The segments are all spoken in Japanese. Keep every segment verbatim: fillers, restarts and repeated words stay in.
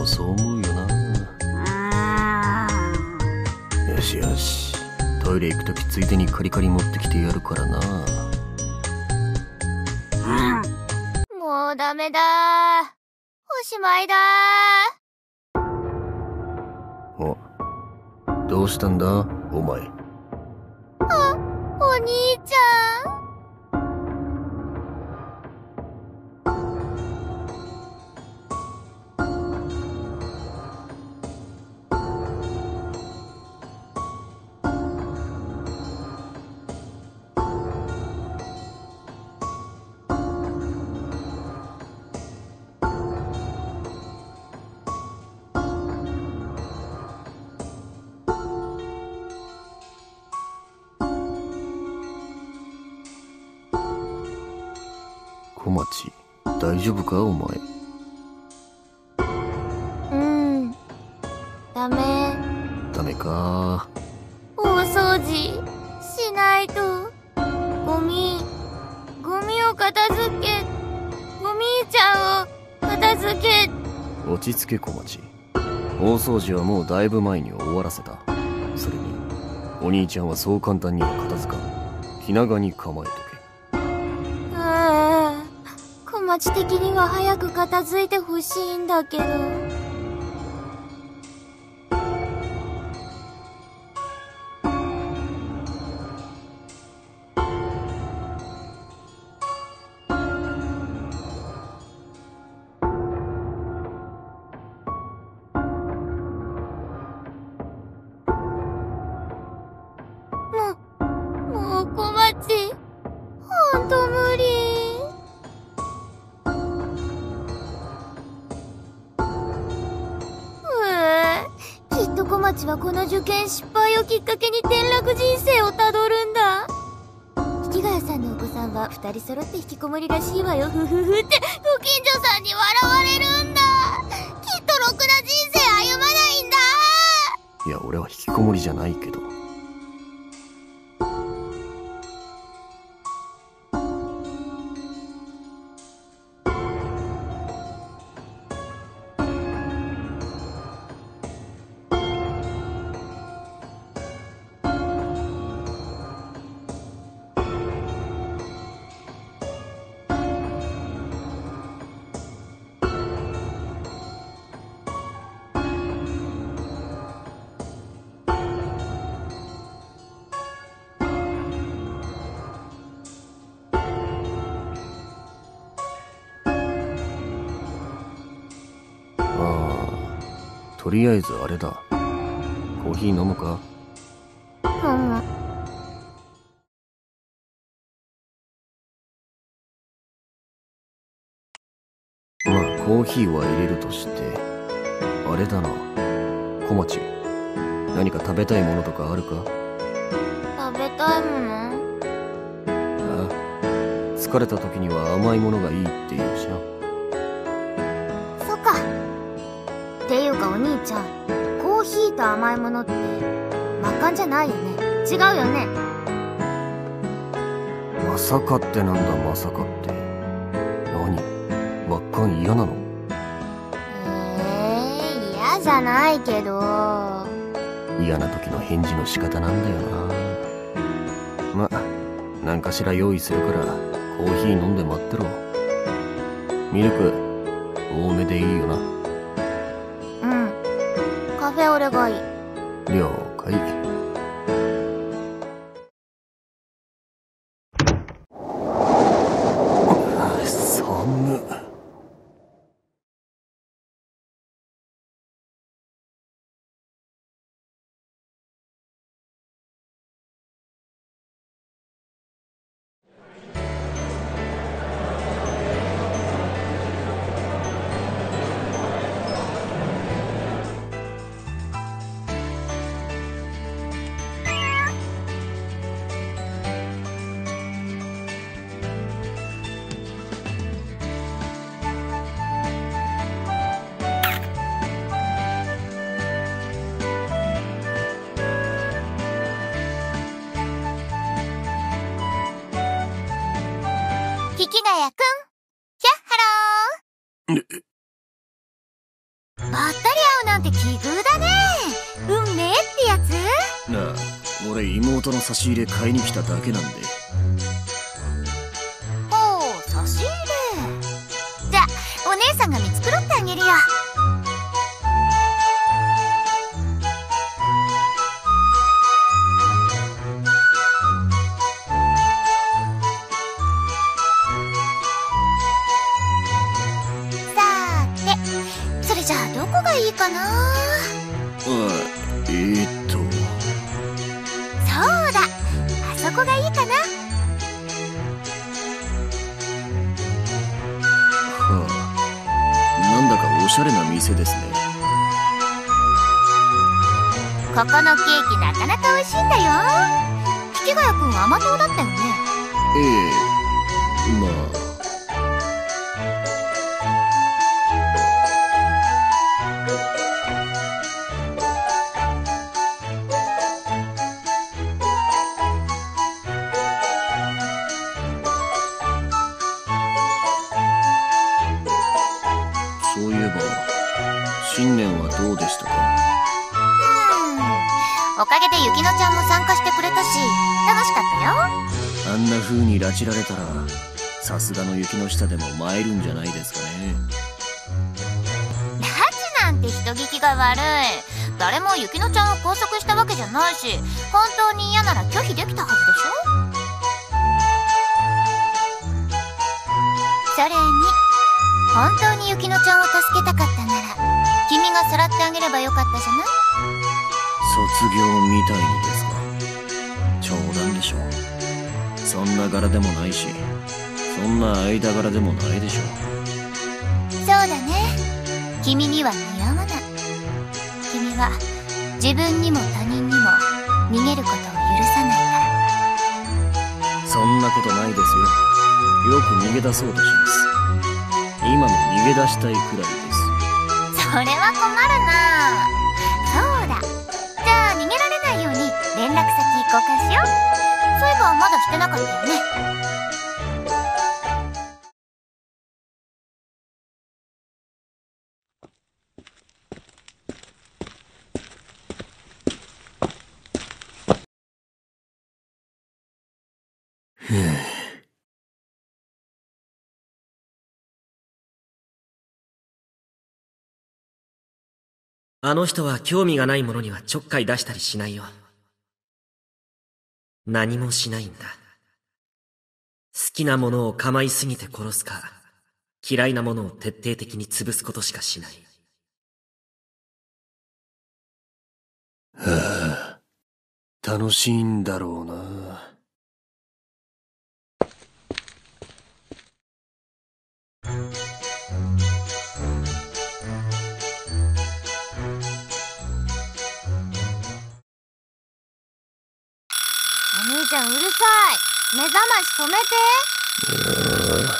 そう思うよな。よしよし、トイレ行くときついでにカリカリ持ってきてやるからな。 もうダメだー。おしまいだー。 お、どうしたんだお前。 あ、お兄ちゃん。 小町、大丈夫かお前。 うん。ダメ。 ダメか。 大掃除しないと。ゴミ、ゴミを片付け。お兄ちゃんを片付け。 落ち着け小町。大掃除はもうだいぶ前に終わらせた。それにお兄ちゃんはそう簡単には片付かん。気長に構えとけ。 ああ、小町的には早く片付いてほしいんだけど。もう小町、ほんと無理。うぅ、きっと小町はこの受験失敗をきっかけに転落人生をたどるんだ。引ヶ谷さんのお子さんは二人揃って引きこもりらしいわよ、ふふふってご近所さんに笑われるんだ。きっとろくな人生歩まないんだ。 いや、俺は引きこもりじゃないけど。とりあえずあれだ。コーヒー飲むか？ 飲む。 まあコーヒーは入れるとして、あれだな。小町、何か食べたいものとかあるか？ 食べたいもの？ ああ、疲れた時には甘いものがいいって言うしな。 そっか。っていうかお兄ちゃん、コーヒーと甘いものって真っ赤んじゃないよね。違うよね。 まさかってなんだ、まさかって。何、真っ赤ん嫌なの？ ええー、嫌じゃないけど。 嫌な時の返事の仕方なんだよな。ま、何かしら用意するからコーヒー飲んで待ってろ。ミルク多めでいいよな。 うん、カフェオレがいい。 了解。寒っ。 引ヶ谷くん、ひゃっはろー。 ばったり会うなんて奇遇だね。運命ってやつ？ なあ、俺妹の差し入れ買いに来ただけなんで。 ほう、差し入れ。じゃあお姉さんが見繕ってあげるよ。いいかな。あ、 えー、っとそうだ、あそこがいいかな。 はあ、なんだかおしゃれな店ですね。 ここのケーキなかなか美味しいんだよ。引ヶ谷くん甘党だったよね。 ええ、まあ新年はどうでしたか？ うーん、おかげでゆきのちゃんも参加してくれたし楽しかったよ。 あんな風に拉致られたらさすがの雪の下でも参るんじゃないですかね。 拉致なんて人聞きが悪い。誰もゆきのちゃんを拘束したわけじゃないし、本当に嫌なら拒否できたはずでしょ。それに本当にゆきのちゃんを助けたかったなら君がさらってあげればよかったじゃない。 卒業みたいにですか？冗談でしょ。そんな柄でもないし、そんな間柄でもないでしょ。 そうだね、君には似合わない。君は自分にも他人にも逃げることを許さないから。 そんなことないですよ。よく逃げ出そうとします。今も逃げ出したいくらいです。 それは困るな。そうだ、じゃあ逃げられないように連絡先交換しよう。そういえばまだしてなかったよね。 あの人は興味がないものにはちょっかい出したりしないよ。何もしないんだ。好きなものを構いすぎて殺すか、嫌いなものを徹底的に潰すことしかしない。 はあ、楽しいんだろうな。 お兄ちゃんうるさい。目覚まし止めて。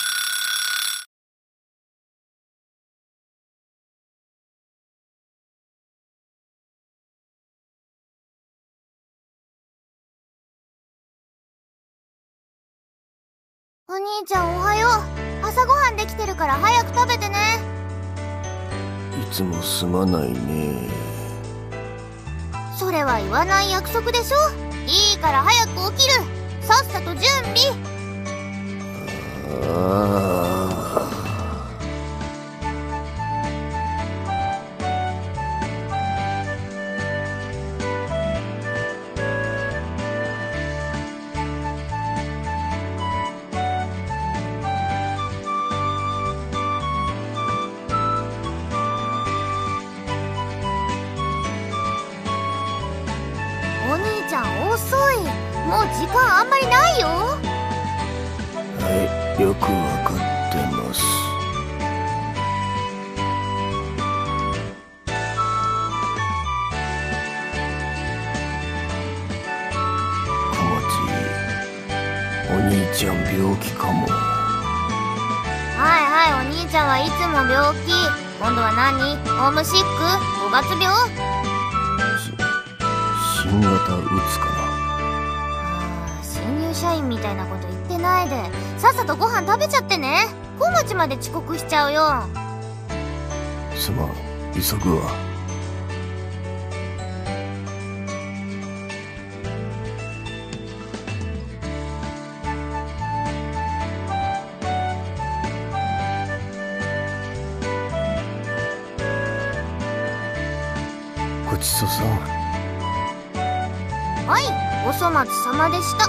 お兄ちゃんおはよう。朝ごはんできてるから早く食べてね。 いつもすまないね。 それは言わない約束でしょ。いいから早く起きる。さっさと準備。 ああ。 お兄ちゃん遅い。もう時間あんまりないよ。 はい、よくわかってます。小町、お兄ちゃん病気かも。 はいはい、お兄ちゃんはいつも病気。今度は何？ホームシック？ごがつ病？ 新型うつかな。 ああ、新入社員みたいなこと言ってないで、さっさとご飯食べちゃってね。小町まで遅刻しちゃうよ。 すまん。 急ぐわ。ごちそうさん。 はい、お粗末様でした。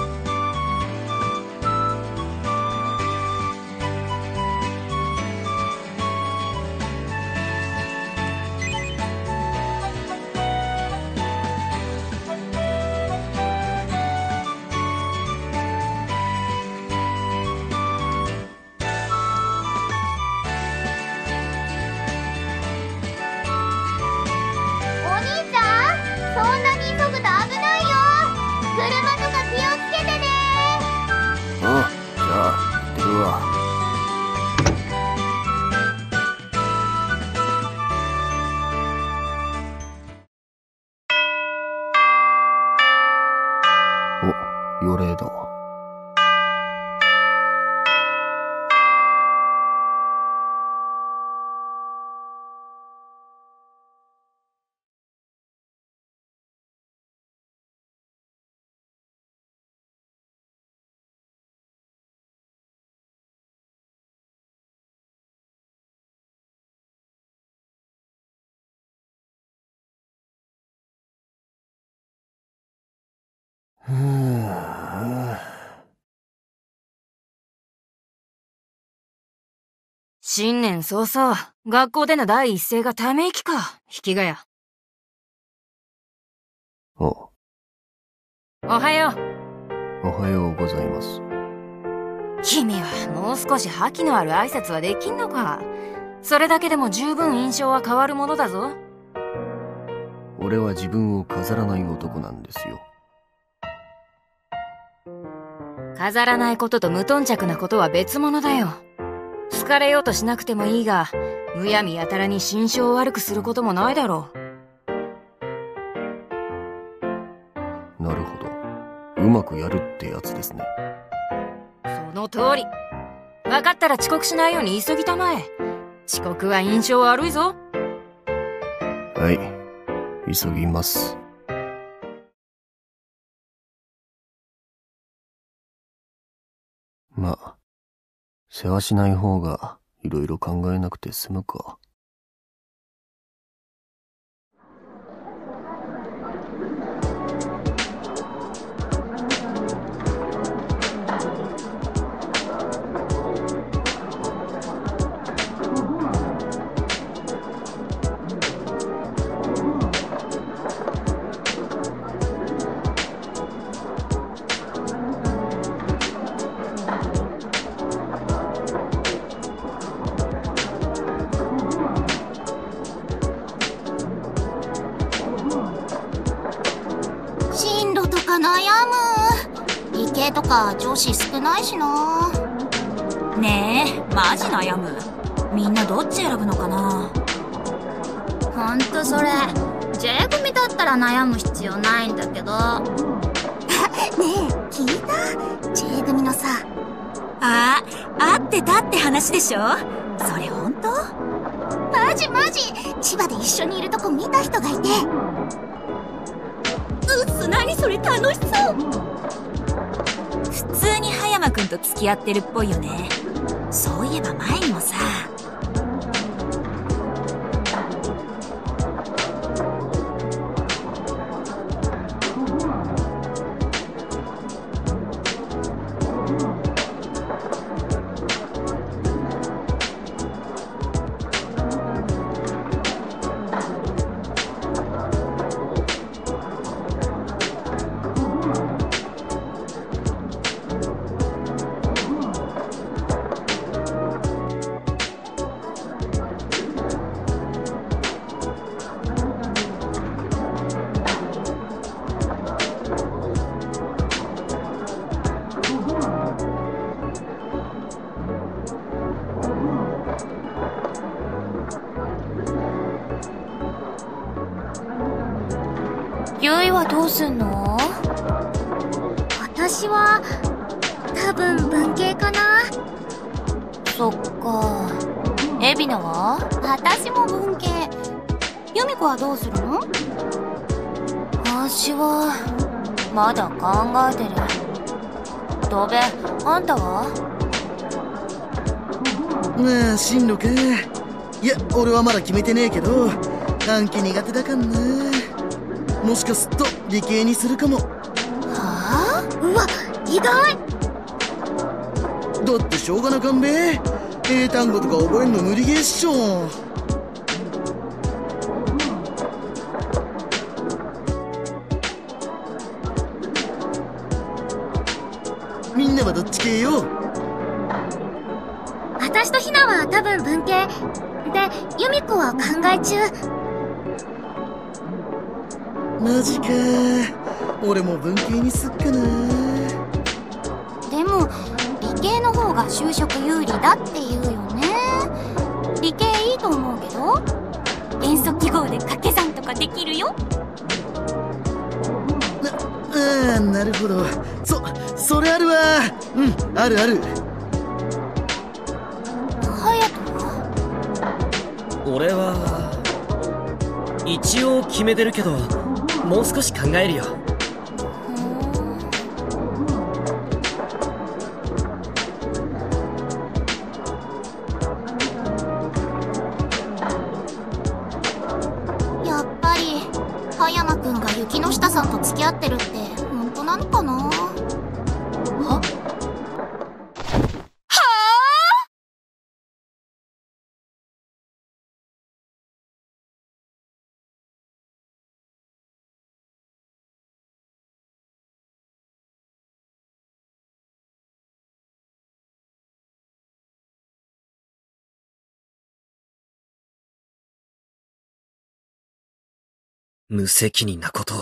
お、予令だわ。ふぅ。 新年早々、学校での第一声がため息か、引きがや。 お。 おはよう。おはようございます。 君はもう少し覇気のある挨拶はできんのか。それだけでも十分印象は変わるものだぞ。 俺は自分を飾らない男なんですよ。 飾らないことと無頓着なことは別物だよ。好かれようとしなくてもいいが、むやみやたらに心象を悪くすることもないだろう。なるほど。うまくやるってやつですね。 その通り。分かったら遅刻しないように急ぎたまえ。遅刻は印象悪いぞ。 はい。急ぎます。まあ、世話しない方がいろいろ考えなくて済むか。 とか女子少ないしな。 ねえ、マジ悩む。みんなどっち選ぶのかな。 ほんとそれ J 組だったら悩む必要ないんだけど。ねえ聞いた？ J 組のさ。 ああ、会ってたって話でしょ。それほんと？ マジマジ、千葉で一緒にいるとこ見た人がいて。 うっす、何それ楽しそう。普通に葉山くんと付き合ってるっぽいよね。そういえば前にもさ。 ゆいはどうすんの？私は多分文系かな。そっか。海老名は？私も文系。 由美子はどうするの？私はまだ考えてる。ドベ、あんたは？ まあ進路か。いや俺はまだ決めてねえけど、短期苦手だかんな。もしかすっと理系にするかも。 はあ？うわ、意外。 だってしょうがなかんべ。英単語とか覚えんの無理ゲーっしょ。みんなはどっち系よ？ 私とひなは多分文系で、由美子は考え中。 マジか。俺も文系にすっかな。 でも理系の方が就職有利だって言うよね。理系いいと思うけど、元素記号で掛け算とかできるよ。 な、ああ、なるほど。そ、それあるわ。うん、あるある。 隼人は？ 俺は一応決めてるけど、もう少し考えるよ。 やっぱり葉山くんが雪の下さんと付き合ってるって本当なのかな？は？ 無責任なことを。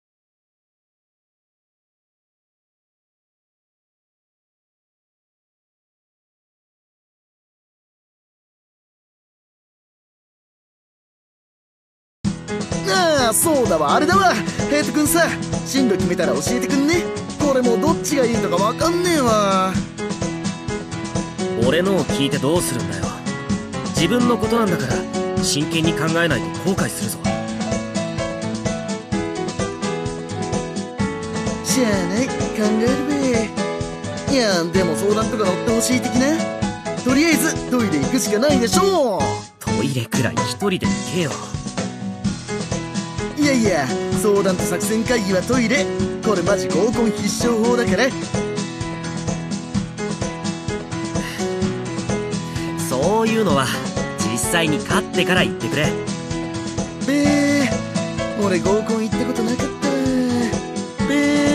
ああ、そうだわ、あれだわ。ヘイトくんさ、進路決めたら教えてくんね。これもうどっちがいいのかわかんねえわ。 俺のを聞いてどうするんだよ。自分のことなんだから真剣に考えないと後悔するぞ。 しゃあない、考えるべ。いやでも相談とか乗ってほしい的な。とりあえずトイレ行くしかないでしょう。 トイレくらい一人で行けよ。 いやいや、相談と作戦会議はトイレ。これマジ合コン必勝法だから。 そういうのは実際に勝ってから言ってくれ。 べー、俺合コン行ったことなかったわ。べー。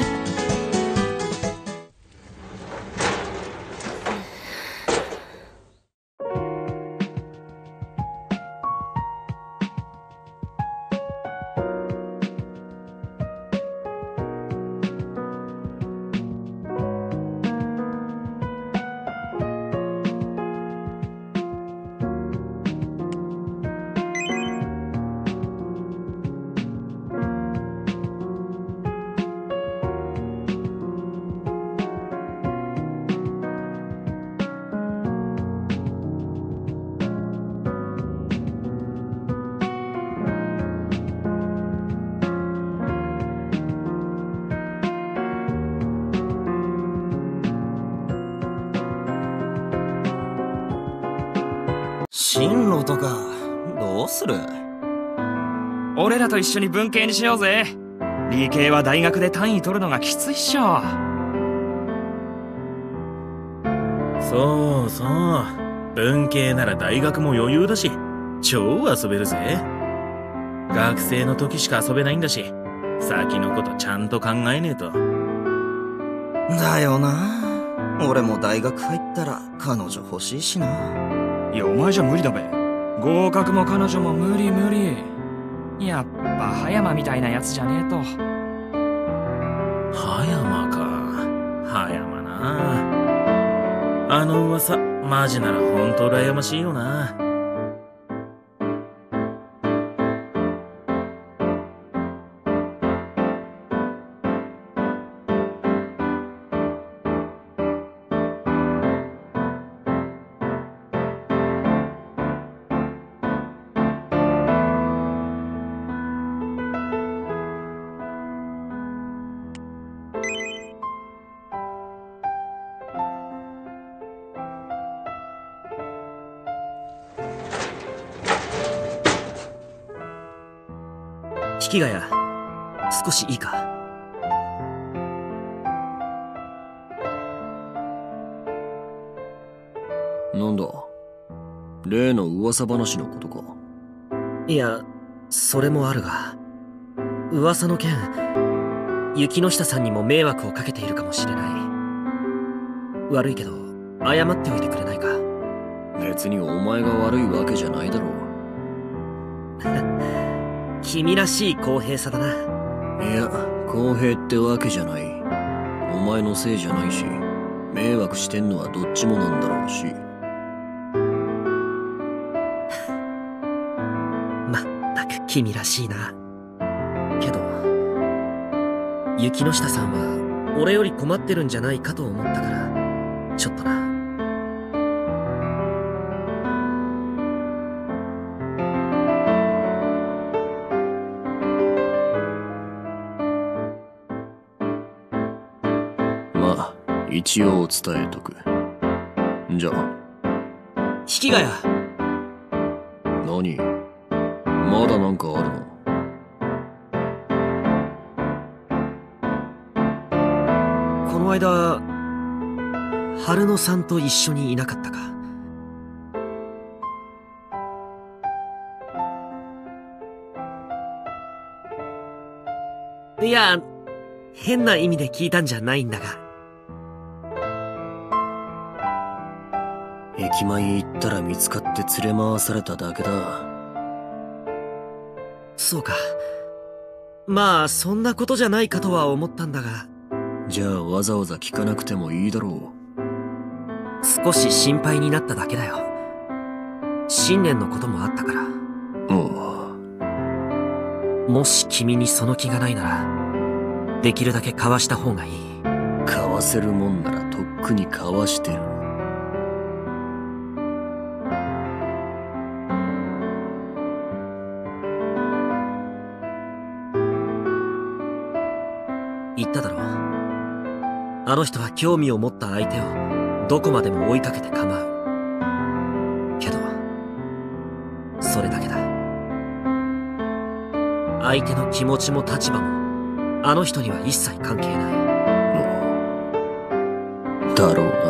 進路とかどうする？ 俺らと一緒に文系にしようぜ。理系は大学で単位取るのがきついっしょ。 そうそう、文系なら大学も余裕だし超遊べるぜ。学生の時しか遊べないんだし、先のことちゃんと考えねえと。 だよな。俺も大学入ったら彼女欲しいしな。 いや、お前じゃ無理だべ。合格も彼女も無理無理。やっぱ葉山みたいなやつじゃねえと。 葉山か。葉山な。あの噂マジならほんと羨ましいよな。 引きヶ谷、少しいいか？ なんだ、例の噂話のことか？ いや、それもあるが、噂の件、雪の下さんにも迷惑をかけているかもしれない。悪いけど、謝っておいてくれないか？ 別にお前が悪いわけじゃないだろう。 君らしい公平さだな。 いや、公平ってわけじゃない。お前のせいじゃないし、迷惑してんのはどっちもなんだろうし。 まったく君らしいな。けど、雪の下さんは俺より困ってるんじゃないかと思ったから、ちょっとな。 一応伝えとく。じゃあ。 引きヶ谷。 何？まだなんかあるの？ この間、春野さんと一緒にいなかったか？いや、変な意味で聞いたんじゃないんだが。 駅前行ったら見つかって連れ回されただけだ。 そうか。まあ、そんなことじゃないかとは思ったんだが。 じゃあわざわざ聞かなくてもいいだろう。 少し心配になっただけだよ。新年のこともあったから。 おう。もし君にその気がないなら、できるだけかわした方がいい。 かわせるもんならとっくにかわしてる。 言っただろう。あの人は興味を持った相手をどこまでも追いかけて構う。けど、それだけだ。相手の気持ちも立場もあの人には一切関係ない。 だろうな。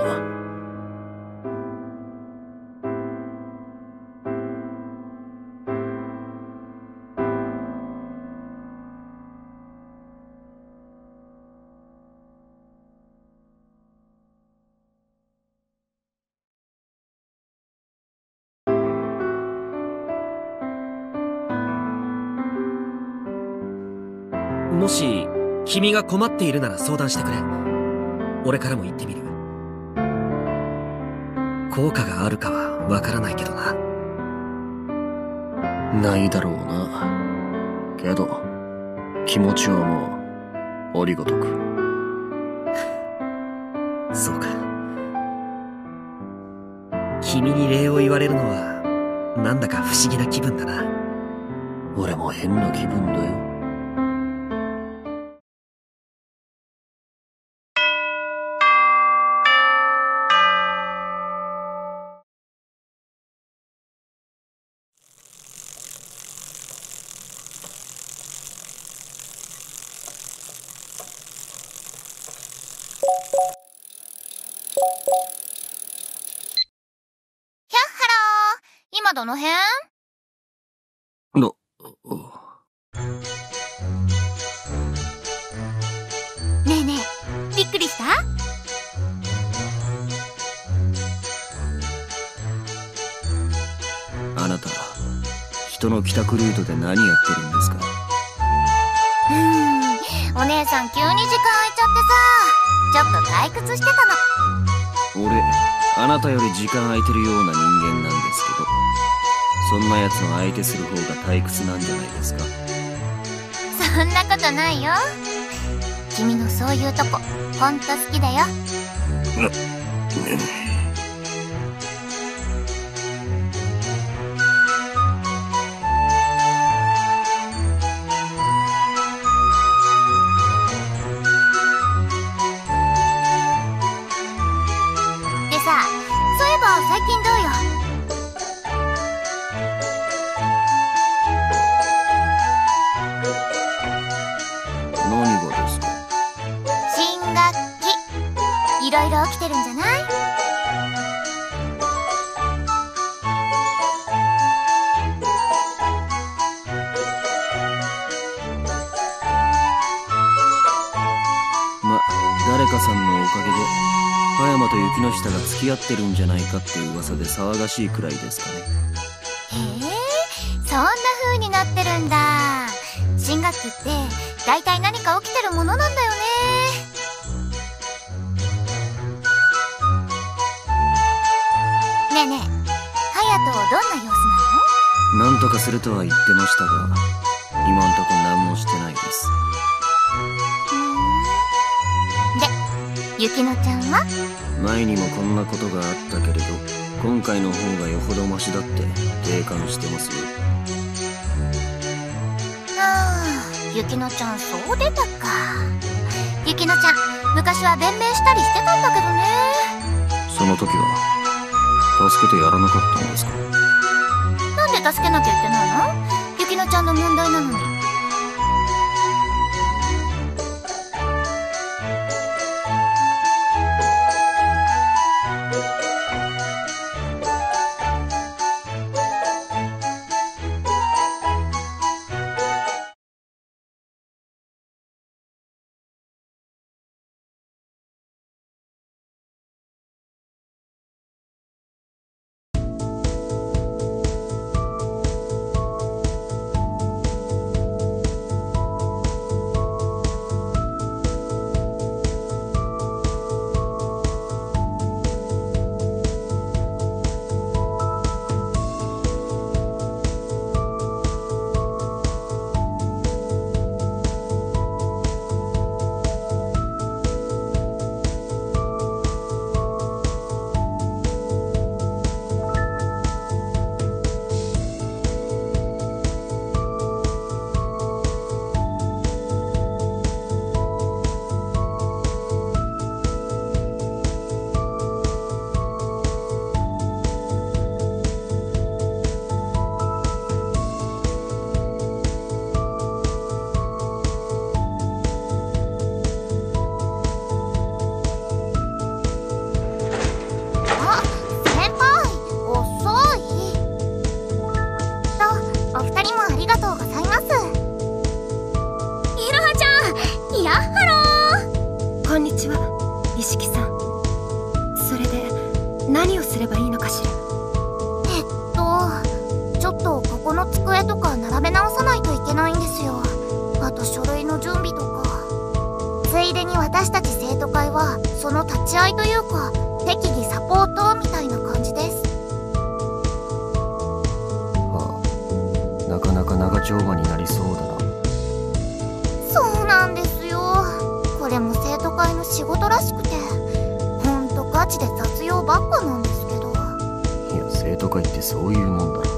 もし君が困っているなら相談してくれ。俺からも言ってみる。効果があるかはわからないけどな。 ないだろうな。けど気持ちはもう折りごとく。 そうか。君に礼を言われるのはなんだか不思議な気分だな。 俺も変な気分だよ。 今どの辺？ ど、 ねえねえ、びっくりした？ あなた、人の帰宅ルートで何やってるんですか？ うーん、お姉さん急に時間空いちゃってさ、ちょっと退屈してたの。 俺、あなたより時間空いてるような人間なんですけど、そんな奴の相手する方が退屈なんじゃないですか？ そんなことないよ。君のそういうとこ、ほんと好きだよ。でさ、そういえば最近どうよ？ 香さんのおかげで葉山と雪の下が付き合ってるんじゃないかっていう噂で騒がしいくらいですかね。 へえ、そんな風になってるんだ。新学期って大体何か起きてるものなんだよね。ねえねえ、隼人どんな様子なの？ なんとかするとは言ってましたが、今んとこ何もしてないです。 で、雪乃ちゃんは？ 前にもこんなことがあったけれど、今回の方がよほどマシだって定感してますよ。 ああ、雪乃ちゃんそう出たか。雪乃ちゃん、昔は弁明したりしてたんだけどね。 その時は助けてやらなかったんですか？ なんで助けなきゃいけないの？雪乃ちゃんの問題なのに。 何をすればいいのかしら。 えっとちょっとここの机とか並べ直さないといけないんですよ。あと書類の準備とか。ついでに私たち生徒会はその立ち会いというか適宜サポートみたいな感じです。 はあ、なかなか長丁場になりそうだな。 そうなんですよ。これも生徒会の仕事らしくて、ほんとガチで雑用ばっかなんですけど。 いや、生徒会ってそういうもんだろ。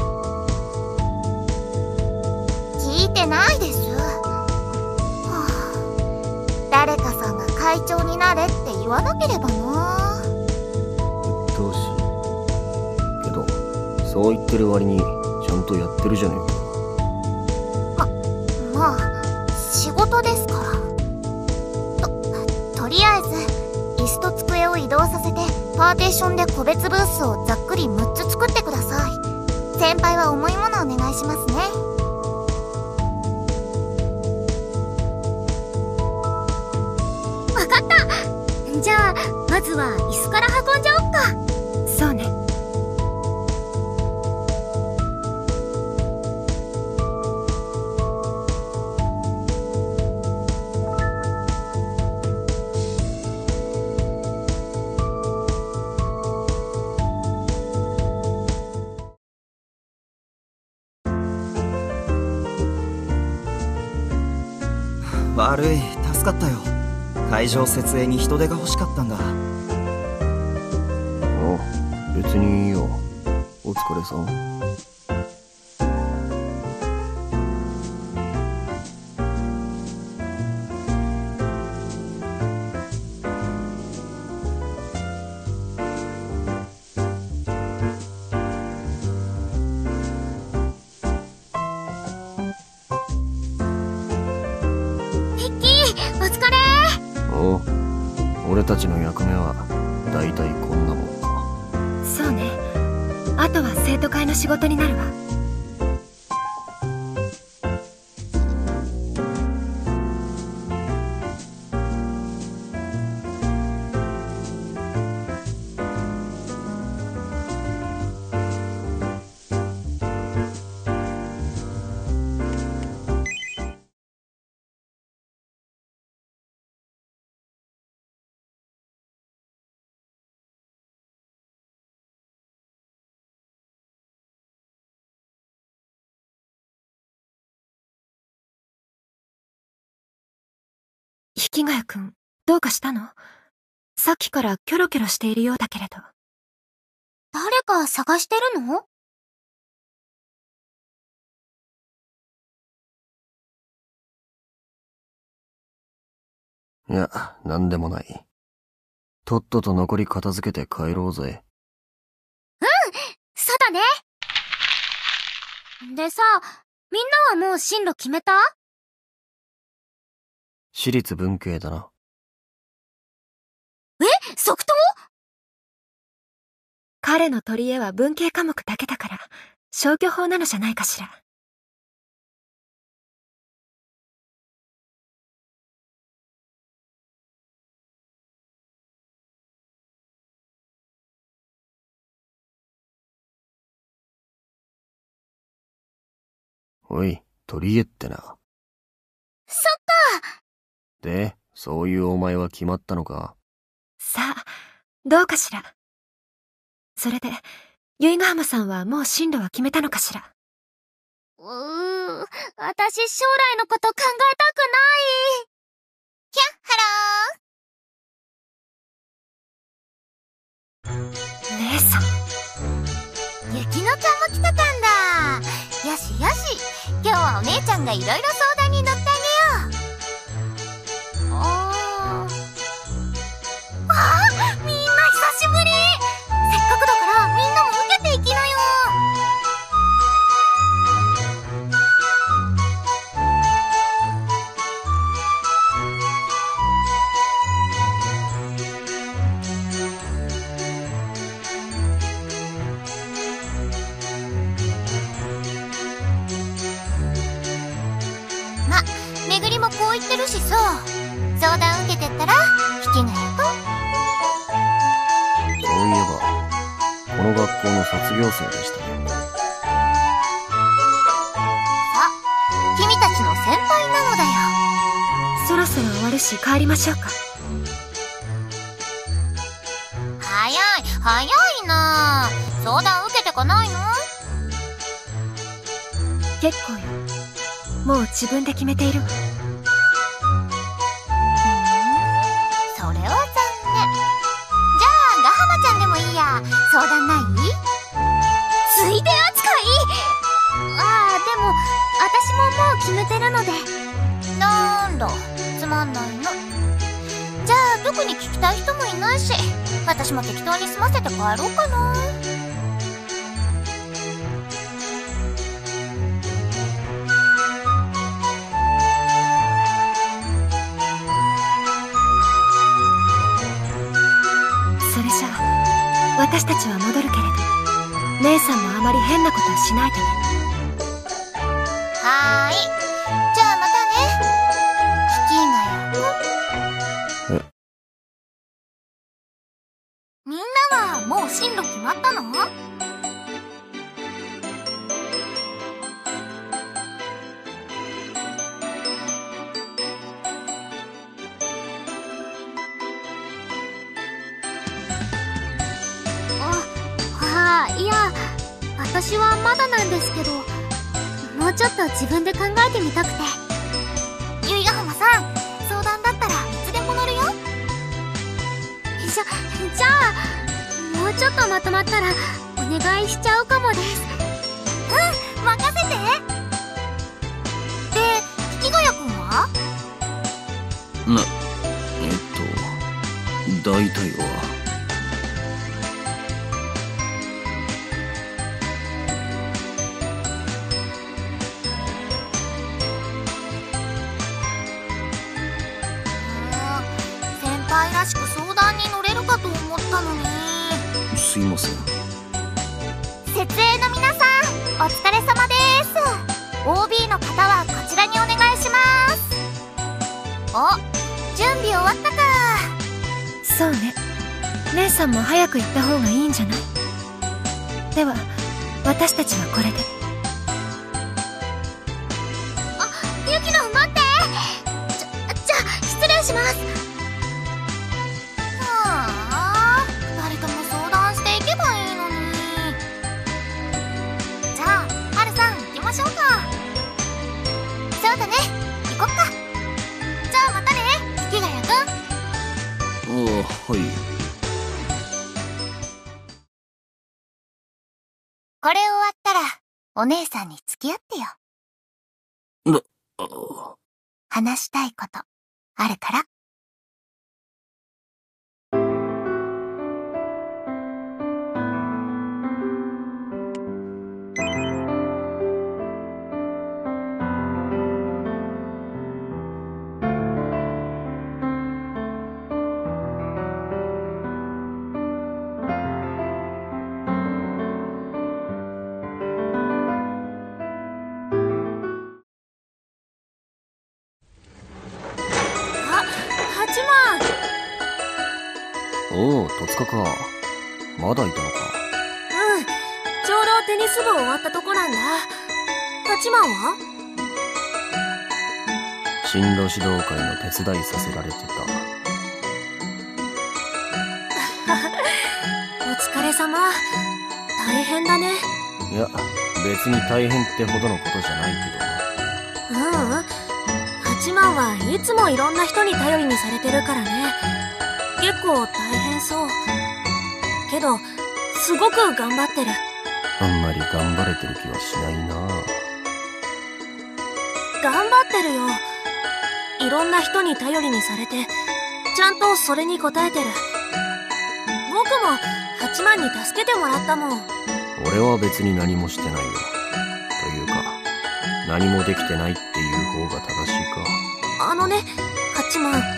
聞いてないです。はあ、誰かさんが会長になれって言わなければな。 鬱陶しいけど、そう言ってる割にちゃんとやってるじゃねえか。 ま、まあ仕事ですから。と、とりあえず椅子と机を移動させてパーテーションで個別ブースをざっくりむっつ作ってください。先輩は重いものお願いしますね。わかった。じゃあまずは椅子から運んじゃおっか。 そうね。 悪い、助かったよ。会場設営に人手が欲しかったんだ。 お、別にいいよ。お疲れさん。俺たちの役目はだいたいこんなもんか。 そうね。あとは生徒会の仕事になるわ。 引ヶ谷くん、どうかしたの？さっきからキョロキョロしているようだけれど。 誰か探してるの？ いや、なんでもない。とっとと残り片付けて帰ろうぜ。 うん、そうだね。でさ、みんなはもう進路決めた？ 私立文系だな。 え？即答？ 彼の取り柄は文系科目だけだから、消去法なのじゃないかしら。 おい、取り柄ってな。 そっか。 で、そういうお前は決まったのか？ さあ、どうかしら。それで、由比ヶ浜さんはもう進路は決めたのかしら。 うー、私将来のこと考えたくない。ひゃっはろー。 姉さん。 ゆきのちゃんも来てたんだ。よしよし、今日はお姉ちゃんがいろいろ相談に乗ってあげよう。あーあー、みんな久しぶり。せっかくだからみんなも受けていきなよ。ま、めぐりもこう言ってるしさ、相談受けてったら引きがやと。 そういえば、この学校の卒業生でしたね。 さ、君たちの先輩なのだよ。 そろそろ終わるし帰りましょうか。 早い、早いな。相談受けてかないの？ 結構よ。もう自分で決めているわ。 それは残念。じゃあガハマちゃんでもいいや。相談ない？ついで扱い？ああ、でも私ももう決めてるので。なんだ、つまんないの。じゃあ特に聞きたい人もいないし、私も適当に済ませて帰ろうかな。 それじゃあ、私たちは戻るけれど、姉さんもあまり変なことはしないでね。 はーい。じゃあまたね。引きがやと。 え？ みんなはもう進路決まったの？あ、いや、私はまだなんですけど、もうちょっと自分で考えてみたくて。由比ヶ浜さん、相談だったらいつでも乗るよ。じゃ、じゃあ、もうちょっとまとまったらお願いしちゃうかもです。うん、任せて。で、引ヶ谷くんは？ な、えっと、大体は。 先輩らしく相談に乗れるかと思ったのに。 すいません。 設営の皆さん、お疲れ様です。 オービー の方はこちらにお願いします。お、準備終わったか。 そうね。姉さんも早く行った方がいいんじゃない？では、私たちはこれで。 あ、ユキノ待って。じゃ、じゃあ失礼します。はあ、二人とも相談していけばいいのに。じゃあ、ハルさん行きましょうか。そうだね、行こっか。じゃあまたね、引きがはい。 これ終わったら、お姉さんに付き合ってよ。 な、あ話したいこと、あるから。 おお、戸塚か。まだいたのか。 うん。ちょうどテニス部終わったとこなんだ。八幡は？ 進路指導会の手伝いさせられてた。 お疲れ様。大変だね。 いや、別に大変ってほどのことじゃないけどな。うんうん。八幡はいつもいろんな人に頼りにされてるからね。結構大変そう。けど、すごく頑張ってる。 あんまり頑張れてる気はしないな。 頑張ってるよ。いろんな人に頼りにされて、ちゃんとそれに応えてる。僕も八幡に助けてもらったもん。 俺は別に何もしてないよ。というか、何もできてないっていう方が正しいか。 あのね、八幡。ん？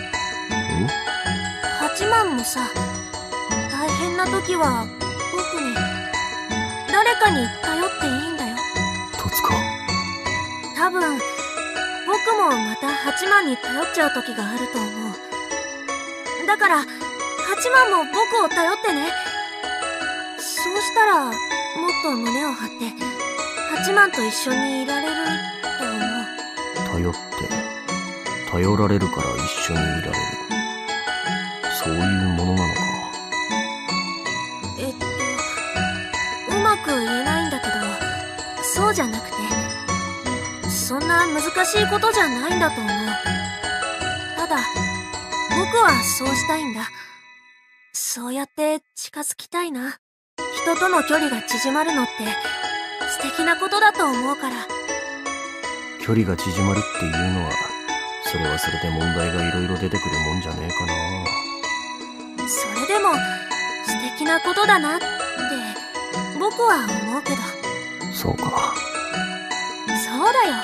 八幡もさ、大変な時は僕に誰かに頼っていいんだよ。 戸塚。 多分僕もまた八幡に頼っちゃう時があると思う。だから八幡も僕を頼ってね。そうしたらもっと胸を張って八幡と一緒にいられると思う。 頼って頼られるから一緒にいられる。そういうものなのか。 えっと、うまく言えないんだけど、そうじゃなくて、そんな難しいことじゃないんだと思う。ただ、僕はそうしたいんだ。そうやって近づきたいな。人との距離が縮まるのって素敵なことだと思うから。 距離が縮まるっていうのは、それはそれで問題がいろいろ出てくるもんじゃねえかな。 それでも素敵なことだなって僕は思うけど。 そうか。 そうだよ。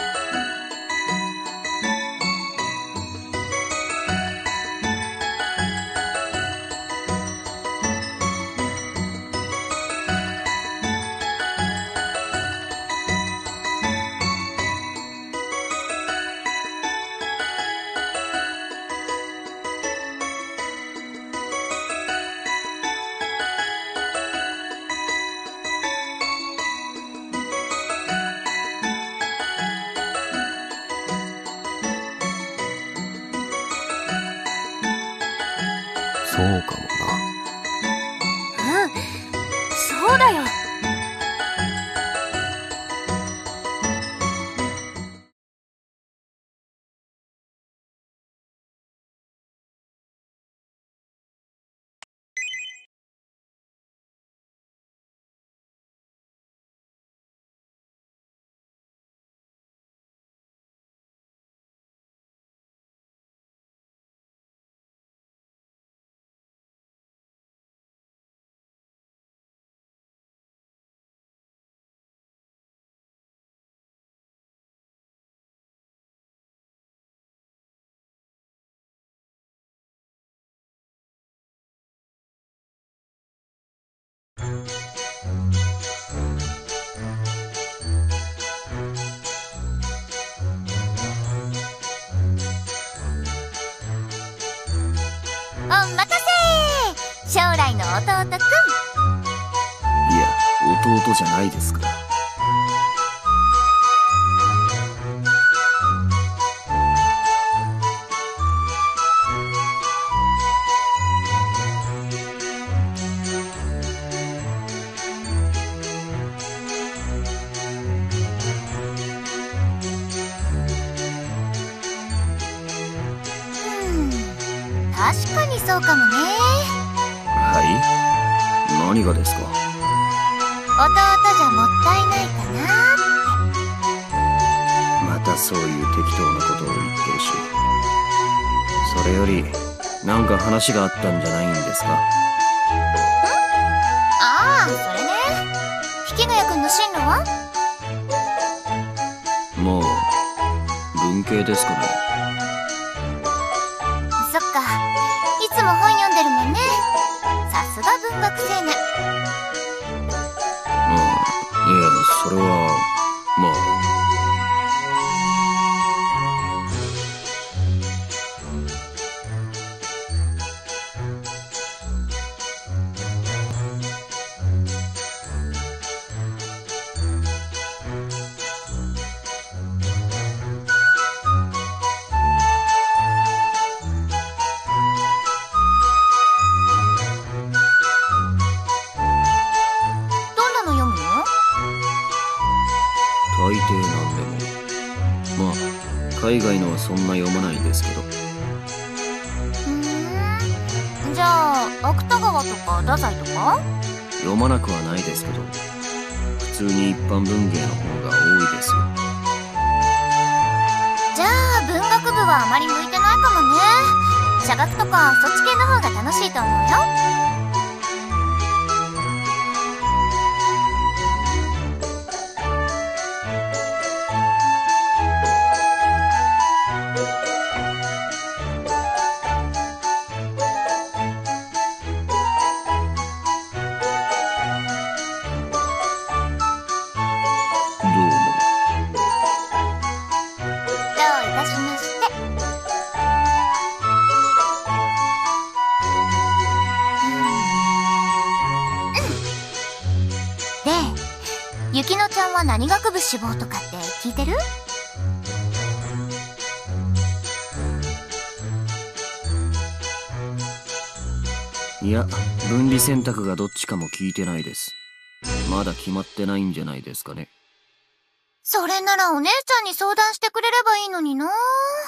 そうかもな。 うん、そうだよ。 お待たせー、将来の弟くん。 いや、弟じゃないですから。 確かにりそうかもね。 はい？何がですか？ 弟じゃもったいないかなまたそういう適当なことを言ってるし。それよりなんか話があったんじゃないんですか？ん？ ああ、それね。引ヶ谷くんの進路は？ もう文系ですかね。 そっか、いつも本読んでるもんね。さすが文学青年。 うん、いえ、それはまあ。大抵なんでも。まあ海外のはそんな読まないですけど。 ふーん、じゃあ芥川とか太宰とか読まなくはないですけど、普通に一般文芸の方が多いですよ。 じゃあ文学部はあまり向いてないかもね。社学とかそっち系の方が楽しいと思うよ。ゆきのちゃんは何学部志望とかって聞いてる？ いや、分離選択がどっちかも聞いてないです。まだ決まってないんじゃないですかね。 それならお姉ちゃんに相談してくれればいいのにな。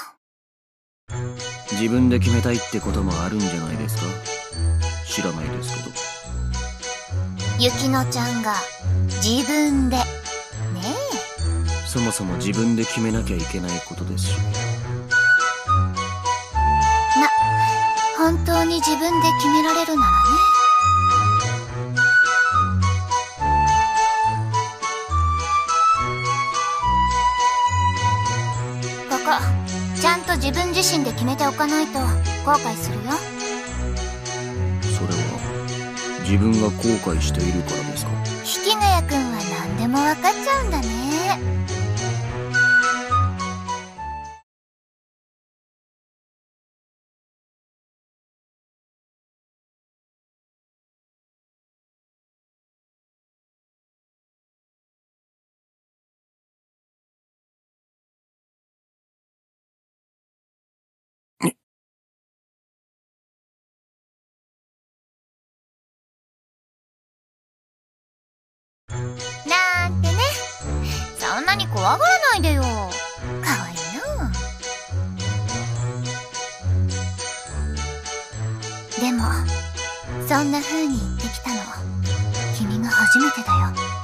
自分で決めたいってこともあるんじゃないですか？知らないですけど。 ゆきのちゃんが自分でねえ。そもそも自分で決めなきゃいけないことですし。 ま、本当に自分で決められるならね。ここちゃんと自分自身で決めておかないと後悔するよ。 それは自分が後悔しているからですか？ 引ヶ谷くんは何でも分かっちゃうんだね。なんてね。そんなに怖がらないでよ。かわいいな。でもそんな風に言ってきたの君が初めてだよ。